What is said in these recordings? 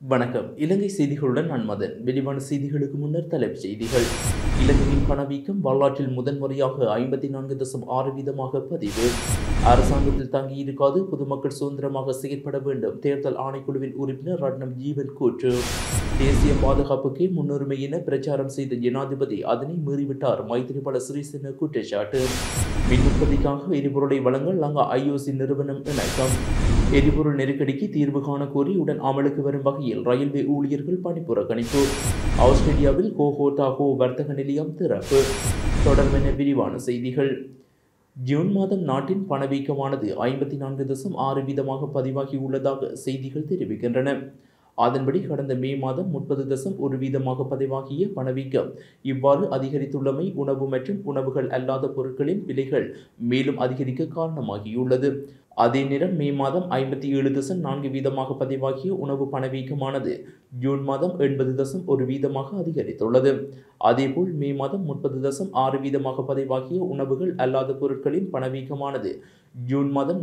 வணக்கம். இலங்கை செய்திகளுடன் நான் மதன். விரிவான செய்திகளுக்கு முன்னர் தலைப்புச் செய்திகள். இலங்கையின் பணவீக்கம் வரலாற்றில் முதன்முறையாக 54.6% பதிவு. அரசாங்கத்தில் தங்கியிருக்காது பொதுமக்கள் சுதந்திரமாக செயற்பட வேண்டும். தேர்தல் ஆணைக்குழுவின் உறுப்பினர் ரட்னம் ஜீவன் கூற்று. தேசிய பாதுகாப்புக்கே முன்னுரிமை என பிரச்சாரம் செய்த ஜனாதிபதி அதனை மீறிவிட்டார். மைத்திரிபால சிறிசேன குற்றச்சாட்டு. மின் உற்பத்திக்காக எரிபொருளை வழங்க லங்கா ஐஓசி நிறுவனம் இணக்கம். எரிபொருள் நெருக்கடிக்கு தீர்வு காண கோரி உடன் அமலுக்கு வரும் வகையில் ரயில்வே ஊழியர்கள் பணிப்புறக்கணிப்பு. ஆஸ்திரேலியாவில் கோஹோட்டாகோ வர்த்தக நிலையம் திறப்பு. தொடர்பென விரிவான செய்திகள். ஜூன் மாதம் நாட்டின் பணவீக்கமானது 54.6% பதிவாகியுள்ளதாக செய்திகள் தெரிவிக்கின்றன. அதன்படி கடந்த மே மாதம் 30.1% பதிவாகிய பணவீக்கம் இவ்வாறு அதிகரித்துள்ளமை உணவு மற்றும் உணவுகள் அல்லாத பொருட்களின் விலைகள் மேலும் அதிகரிக்க காரணமாகியுள்ளது. அதே நேரம் மே மாதம் 57.4% பதிவாகிய உணவு பணவீக்கமானது ஜூன் மாதம் 80.1% அதிகரித்துள்ளது. அதேபோல் மே மாதம் 30.6% பதிவாகிய உணவுகள் அல்லாத பொருட்களின் பணவீக்கமானது ஜூன் மாதம்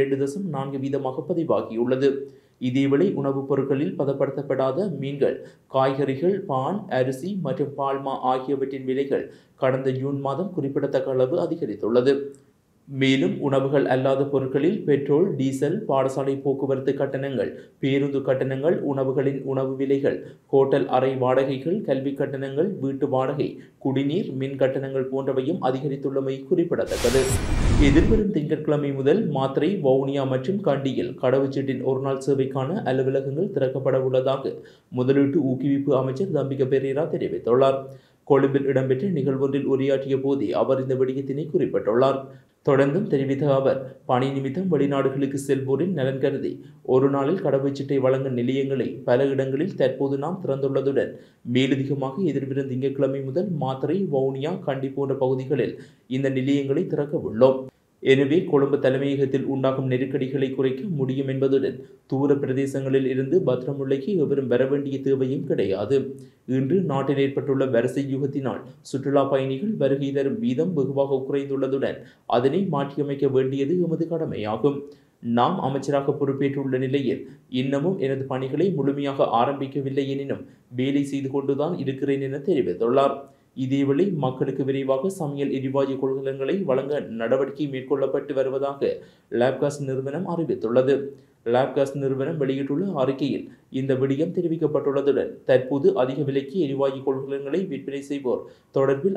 42.4% பதிவாகியுள்ளது. இதேவேளை உணவுப் பொருட்களில் பதப்படுத்தப்படாத மீன்கள், காய்கறிகள், பான், அரிசி மற்றும் பால்மா ஆகியவற்றின் விலைகள் கடந்த ஜூன் மாதம் குறிப்பிடத்தக்க அளவு அதிகரித்துள்ளது. மேலும் உணவுகள் அல்லாத பொருட்களில் பெட்ரோல், டீசல், பாடசாலை போக்குவரத்து கட்டணங்கள், பேருந்து கட்டணங்கள், உணவுகளின் உணவு விலைகள், ஹோட்டல் அறை வாடகைகள், கல்வி கட்டணங்கள், வீட்டு வாடகை, குடிநீர், மின் கட்டணங்கள் போன்றவையும் அதிகரித்துள்ளமை குறிப்பிடத்தக்கது. எதிர்வரும் திங்கட்கிழமை முதல் மாத்திரை, வவுனியா மற்றும் கண்டியில் கடவுச்சீட்டின் ஒருநாள் சேவைக்கான அலுவலகங்கள் திறக்கப்பட உள்ளதாக முதலீட்டு ஊக்குவிப்பு அமைச்சர் தம்பிக பெரேரா தெரிவித்துள்ளார். கொழும்பில் இடம்பெற்ற நிகழ்வொன்றில் உரையாற்றிய போதே அவர் இந்த விடயத்தினை குறிப்பிட்டுள்ளார். தொடர்ந்தும் தெரிவித்த அவர், பணி நிமித்தம் வெளிநாடுகளுக்கு செல்வோரின் நலன் கருதி ஒரு நாளில் கடவுச்சீட்டை வழங்கும் நிலையங்களை பல இடங்களில் தற்போது நாம் திறந்துள்ளதுடன் மேலதிகமாக எதிர்வரும் திங்கட்கிழமை முதல் மாத்திரை, வவுனியா, கண்டி போன்ற பகுதிகளில் இந்த நிலையங்களை திறக்க உள்ளோம். எனவே கொழும்பு தலைமையகத்தில் உண்டாகும் நெருக்கடிகளை குறைக்க முடியும் என்பதுடன் தூர பிரதேசங்களில் இருந்து பத்திரமுல்லைக்கு எவரும் வர வேண்டிய தேவையும் கிடையாது. இன்று நாட்டில் ஏற்பட்டுள்ள வரிசை யுகத்தினால் சுற்றுலா பயணிகள் வருகை தரும் வீதம் வெகுவாக குறைந்துள்ளதுடன் அதனை மாற்றியமைக்க வேண்டியது எமது கடமையாகும். நாம் அமைச்சராக பொறுப்பேற்றுள்ள நிலையில் இன்னமும் எனது பணிகளை முழுமையாக ஆரம்பிக்கவில்லை எனினும் வேலை செய்து கொண்டுதான் இருக்கிறேன் என தெரிவித்துள்ளார். இதேவேளை மக்களுக்கு விரைவாக சமையல் எரிவாயு கொள்கலன்களை வழங்க நடவடிக்கை மேற்கொள்ளப்பட்டு வருவதாக லேப்காஸ் நிறுவனம் அறிவித்துள்ளது. லேப்காஸ் நிறுவனம் வெளியிட்டுள்ள அறிக்கையில் இந்த விடயம் தெரிவிக்கப்பட்டுள்ளதுடன் தற்போது அதிக விலைக்கு எரிவாயு கொள்கலன்களை விற்பனை செய்வோர் தொடர்பில்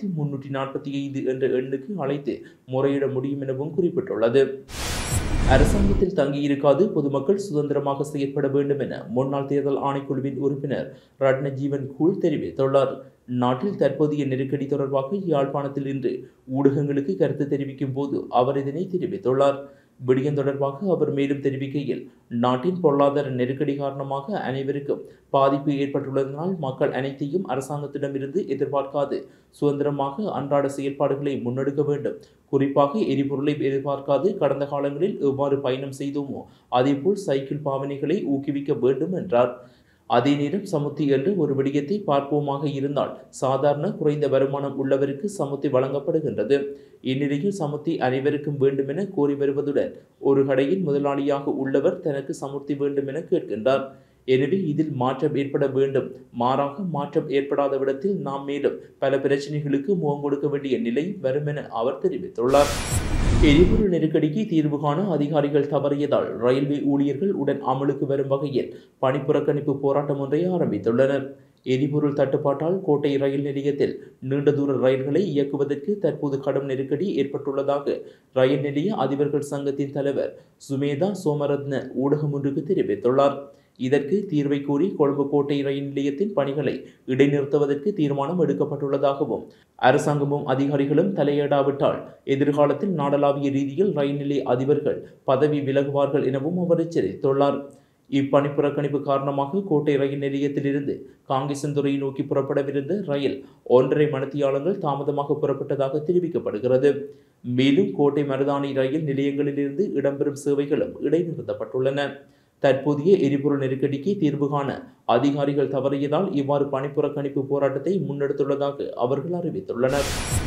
1345 என்ற எண்ணுக்கு அழைத்து முறையிட முடியும் எனவும் குறிப்பிட்டுள்ளது. அரசாங்கத்தில் தங்கியிருக்காது பொதுமக்கள் சுதந்திரமாக செயற்பட வேண்டும் என முன்னாள் தேர்தல் ஆணைக்குழுவின் உறுப்பினர் ரட்ன ஜீவன் கூல் தெரிவித்துள்ளார். நாட்டில் தற்போதைய நெருக்கடி தொடர்பாக யாழ்ப்பாணத்தில் இன்று ஊடகங்களுக்கு கருத்து தெரிவிக்கும் போது அவர் இதனை தெரிவித்துள்ளார். விடயம் தொடர்பாக அவர் மேலும் தெரிவிக்கையில், நாட்டின் பொருளாதார நெருக்கடி காரணமாக அனைவருக்கும் பாதிப்பு ஏற்பட்டுள்ளதனால் மக்கள் அனைத்தையும் அரசாங்கத்திடமிருந்து எதிர்பார்க்காது சுதந்திரமாக அன்றாட செயல்பாடுகளை முன்னெடுக்க வேண்டும். குறிப்பாக எரிபொருளை எதிர்பார்க்காது கடந்த காலங்களில் எவ்வாறு பயணம் செய்தோமோ அதேபோல் சைக்கிள் பாவனைகளை ஊக்குவிக்க வேண்டும் என்றார். அதே நேரம் சமுத்தி என்று ஒரு விடயத்தை பார்ப்போமாக இருந்தால் சாதாரண குறைந்த வருமானம் உள்ளவருக்கு சமுத்தி வழங்கப்படுகின்றது. இந்நிலையில் சமுத்தி அனைவருக்கும் வேண்டும் என கோரி வருவதுடன் ஒரு கடையில் முதலாளியாக உள்ளவர் தனக்கு சமுத்தி வேண்டும் என கேட்கின்றார். எனவே இதில் மாற்றம் ஏற்பட வேண்டும். மாறாக மாற்றம் ஏற்படாத விடத்தில் நாம் மேலும் பல பிரச்சனைகளுக்கு முகம் கொடுக்க வேண்டிய நிலை வரும் என அவர் தெரிவித்துள்ளார். எரிபொருள் நெருக்கடிக்கு தீர்வு காண அதிகாரிகள் தவறியதால் ரயில்வே ஊழியர்கள் உடன் அமலுக்கு வரும் வகையில் பணிப்புறக்கணிப்பு போராட்டம் ஒன்றை ஆரம்பித்துள்ளனர். எரிபொருள் தட்டுப்பாட்டால் கோட்டை ரயில் நிலையத்தில் நீண்ட தூர ரயில்களை இயக்குவதற்கு தற்போது கடும் நெருக்கடி ஏற்பட்டுள்ளதாக ரயில் நிலைய அதிபர்கள் சங்கத்தின் தலைவர் சுமேதா சோமரத்ன ஊடகம் ஒன்றுக்கு தெரிவித்துள்ளார். இதற்கு தீர்வை கோரி கொழும்பு கோட்டை ரயில் நிலையத்தின் பணிகளை இடைநிறுத்துவதற்கு தீர்மானம் எடுக்கப்பட்டுள்ளதாகவும் அரசாங்கமும் அதிகாரிகளும் தலையிடாவிட்டால் எதிர்காலத்தில் நாடளாவிய ரீதியில் ரயில் நிலைய அதிபர்கள் பதவி விலகுவார்கள் எனவும் அவர் எச்சரித்துள்ளார். இப்பணிப்புறக்கணிப்பு காரணமாக கோட்டை ரயில் நிலையத்திலிருந்து காங்கேசன்துறையை நோக்கி புறப்படவிருந்த ரயில் 1.5 மணித்தியாலங்கள் தாமதமாக புறப்பட்டதாக தெரிவிக்கப்படுகிறது. மேலும் கோட்டை மருதாணி ரயில் நிலையங்களிலிருந்து இடம்பெறும் சேவைகளும் இடைநிறுத்தப்பட்டுள்ளன. தற்போதைய எரிபொருள் நெருக்கடிக்கு தீர்வு காண அதிகாரிகள் தவறியதால் இவ்வாறு பணிப்புறக்கணிப்பு போராட்டத்தை முன்னெடுத்துள்ளதாக அவர்கள் அறிவித்துள்ளனர்.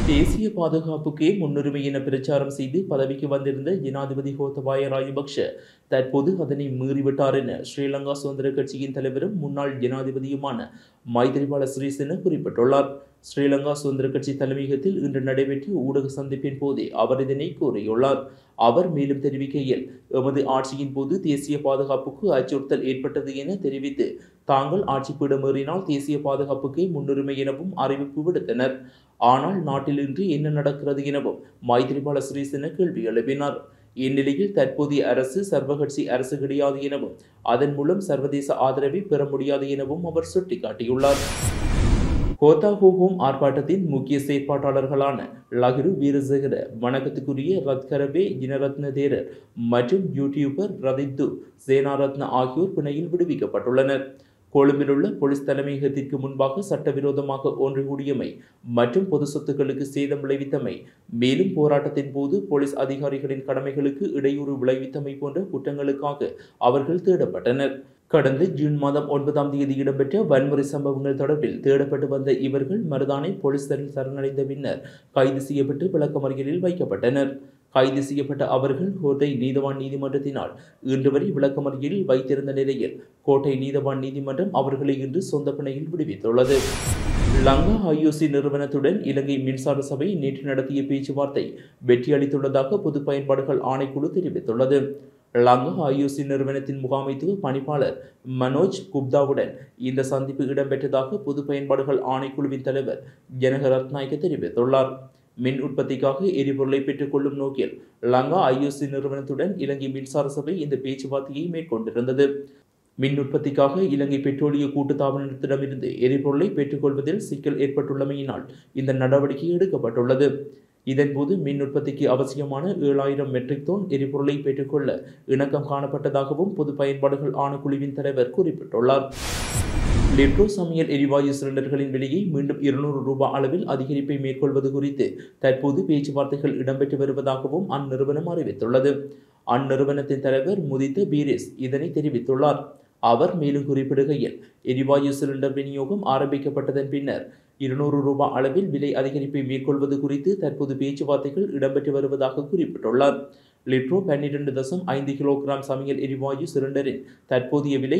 தேசிய பாதுகாப்புக்கே முன்னுரிமை என பிரச்சாரம் செய்து பதவிக்கு வந்திருந்த ஜனாதிபதி கோத்தபாய ராஜபக்ஷ தற்போது அதனை மீறிவிட்டார் என ஸ்ரீலங்கா சுதந்திர கட்சியின் தலைவரும் முன்னாள் ஜனாதிபதியுமான மைத்ரிபால சிறிசேன குறிப்பிட்டுள்ளார். ஸ்ரீலங்கா சுதந்திர கட்சி தலைமையகத்தில் இன்று நடைபெற்ற ஊடக சந்திப்பின் போதே அவர் இதனை கூறியுள்ளார். அவர் மேலும் தெரிவிக்கையில், எமது ஆட்சியின் போது தேசிய பாதுகாப்புக்கு அச்சுறுத்தல் ஏற்பட்டது என தெரிவித்து தாங்கள் ஆட்சிப்பீடம் ஏறினால் தேசிய பாதுகாப்புக்கே முன்னுரிமை எனவும் அறிவிப்பு விடுத்தனர். ஆனால் நாட்டில் இன்று என்ன நடக்கிறது எனவும் மைத்ரிபால சிறிசேன கேள்வி எழுப்பினார். இந்நிலையில் தற்போதைய அரசு சர்வகட்சி அரசு கிடையாது எனவும் அதன் மூலம் சர்வதேச ஆதரவை பெற முடியாது எனவும் அவர் சுட்டிக்காட்டியுள்ளார். கோத்தாகோஹோம் ஆர்ப்பாட்டத்தின் முக்கிய செயற்பாட்டாளர்களான லகிரு வீரசேகர, வணக்கத்துக்குரிய ரத்கரபே ஜினரத்ன தேரர் மற்றும் யூடியூபர் ரதித்து சேனாரத்ன ஆகியோர் பிணையில் விடுவிக்கப்பட்டுள்ளனர். கொழும்பில் உள்ள போலீஸ் தலைமையகத்திற்கு முன்பாக சட்டவிரோதமாக ஒன்று கூடியமை மற்றும் பொது சொத்துக்களுக்கு சேதம் விளைவித்தமை, மேலும் போராட்டத்தின் போது போலீஸ் அதிகாரிகளின் கடமைகளுக்கு இடையூறு விளைவித்தமை போன்ற குற்றங்களுக்காக அவர்கள் தேடப்பட்டனர். கடந்த ஜூன் மாதம் 9ஆம் தேதி இடம்பெற்ற வன்முறை சம்பவங்கள் தொடர்பில் தேடப்பட்டு வந்த இவர்கள் மருதானை போலீசாரில் சரணடைந்த பின்னர் கைது செய்யப்பட்டு விளக்கமறியலில் வைக்கப்பட்டனர். கைது செய்யப்பட்ட அவர்கள் கோட்டை நீதவான் நீதிமன்றத்தினால் இன்று வரை விளக்கமறியலில் வைத்திருந்த நிலையில் கோட்டை நீதவான் நீதிமன்றம் அவர்களை இன்று சொந்த பிணையில் விடுவித்துள்ளது. லங்கா ஐஓசி நிறுவனத்துடன் இலங்கை மின்சார சபை நேற்று நடத்திய பேச்சுவார்த்தை வெற்றியளித்துள்ளதாக பொது பயன்பாடுகள் ஆணைக்குழு தெரிவித்துள்ளது. லங்கா ஐஓசி நிறுவனத்தின் முகாமைத்துவ பணிப்பாளர் மனோஜ் குப்தாவுடன் இந்த சந்திப்பு இடம்பெற்றதாக பொது பயன்பாடுகள் ஆணைக்குழுவின் தலைவர் ஜனக ரத்நாயக்க தெரிவித்துள்ளார். மின் உற்பத்திக்காக எரிபொருளை பெற்றுக் கொள்ளும் நோக்கில் லங்கா ஐஓசி நிறுவனத்துடன் இலங்கை மின்சார சபை இந்த பேச்சுவார்த்தையை மேற்கொண்டிருந்தது. மின் உற்பத்திக்காக இலங்கை பெட்ரோலிய கூட்டுத்தாபனத்திடமிருந்து எரிபொருளை பெற்றுக்கொள்வதில் சிக்கல் ஏற்பட்டுள்ளமையினால் இந்த நடவடிக்கை எடுக்கப்பட்டுள்ளது. இதன்போது மின் உற்பத்திக்கு அவசியமான 7000 மெட்ரிக் டன் எரிபொருளை பெற்றுக்கொள்ள இணக்கம் காணப்பட்டதாகவும் பொது பயன்பாடுகள் ஆணைக்குழுவின் தலைவர் குறிப்பிட்டுள்ளார். லிட்ரோ சமையல் எரிவாயு சிலிண்டர்களின் விலையை மீண்டும் 200 ரூபாய் அளவில் அதிகரிப்பை மேற்கொள்வது குறித்து தற்போது பேச்சுவார்த்தைகள் இடம்பெற்று வருவதாகவும் அந்நிறுவனம் அறிவித்துள்ளது. அந்நிறுவனத்தின் தலைவர் முதித்த பீரிஸ் இதனை தெரிவித்துள்ளார். அவர் மேலும் குறிப்பிடுகையில், எரிவாயு சிலிண்டர் விநியோகம் ஆரம்பிக்கப்பட்டதன் பின்னர் 200 ரூபாய் அளவில் விலை அதிகரிப்பை மேற்கொள்வது குறித்து தற்போது பேச்சுவார்த்தைகள் இடம்பெற்று வருவதாக குறிப்பிட்டுள்ளார். லிட்ரோ 12.5 கிலோகிராம் சமையல் எரிவாயு சிலிண்டரின் தற்போதைய விலை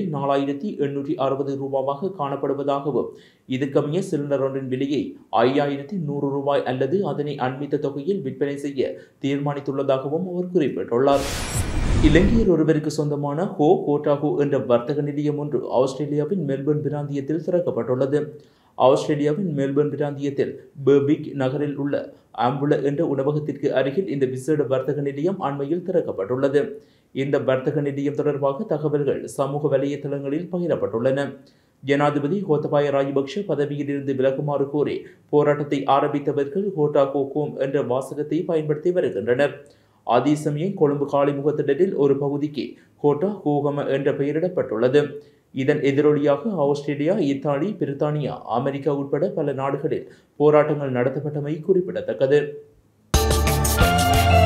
4860 ரூபாவாக காணப்படுவதாகவும் இதுக்கமைய சிலிண்டர் ஒன்றின் விலையை 5100 ரூபாய் அல்லது அதனை அண்மித்த தொகையில் விற்பனை செய்ய தீர்மானித்துள்ளதாகவும் அவர் குறிப்பிட்டுள்ளார். இலங்கையர் ஒருவருக்கு சொந்தமான கோட்டாகோ என்ற வர்த்தக நிலையம் ஒன்று ஆஸ்திரேலியாவின் மெல்பர்ன் பிராந்தியத்தில் திறக்கப்பட்டுள்ளது. ஆஸ்திரேலியாவின் மெல்பர்ன் பிராந்தியத்தில் பெர்பிக் நகரில் உள்ள ஆம்புல என்ற உணவகத்திற்கு அருகில் இந்த விசேட வர்த்தக நிலையம் அண்மையில் திறக்கப்பட்டுள்ளது. இந்த வர்த்தக நிலையம் தொடர்பாக தகவல்கள் சமூக வலைத்தளங்களில் பகிரப்பட்டுள்ளன. ஜனாதிபதி கோத்தபாய ராஜபக்ஷ பதவியிலிருந்து விலகுமாறு கோரி போராட்டத்தை ஆரம்பித்தவர்கள் கோட்டாகோ கோம் என்ற வாசகத்தை பயன்படுத்தி வருகின்றனர். அதே சமயம் கொழும்பு காலிமுகத்திடலில் ஒரு பகுதிக்கு கோட்டா கோகம என்ற பெயரிடப்பட்டுள்ளது. இதன் எதிரொலியாக ஆஸ்திரேலியா, இத்தாலி, பிரித்தானியா, அமெரிக்கா உட்பட பல நாடுகளில் போராட்டங்கள் நடத்தப்பட்டமை குறிப்பிடத்தக்கது.